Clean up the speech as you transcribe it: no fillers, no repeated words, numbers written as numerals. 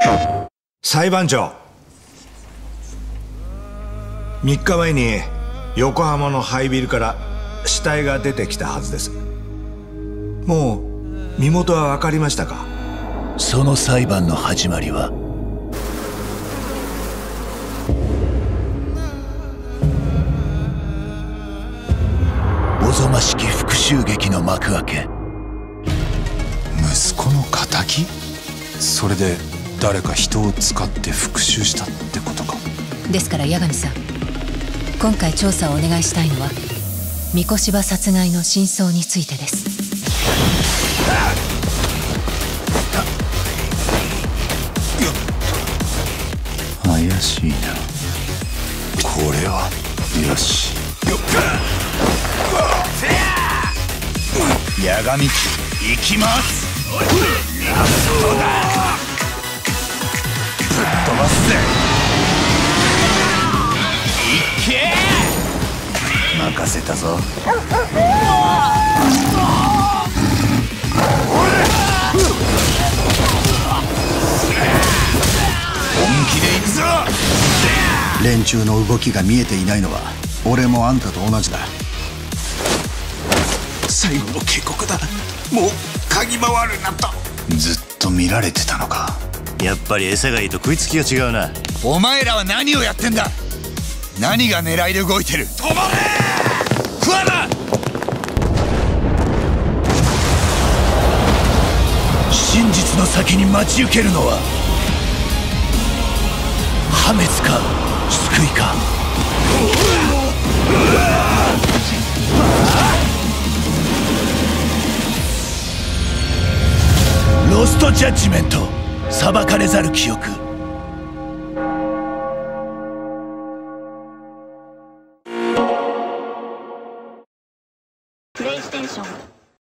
裁判長、3日前に横浜の廃ビルから死体が出てきたはずです。もう身元は分かりましたか？ その裁判の始まりはおぞましき復讐劇の幕開け。 息子の仇？それで誰か人を使って復讐したってことか。 ですから八神さん、今回調査をお願いしたいのは三越柴殺害の真相についてです。 怪しいな。 これはよし。 八神行きます。ラストだ。ぶっ飛ばすぜ。いけ。任せたぞ。本気で行くぞ。 連中の動きが見えていないのは俺もあんたと同じだ。 最後の警告だ。もう嗅ぎ回るなと。 ずっと見られてたのか。 やっぱり餌がいいと食いつきが違うな。 お前らは何をやってんだ。何が狙いで動いてる。止まれ桑田。真実の先に待ち受けるのは破滅か救いか。ロストジャッジメント、裁かれざる記憶。 プレイステーション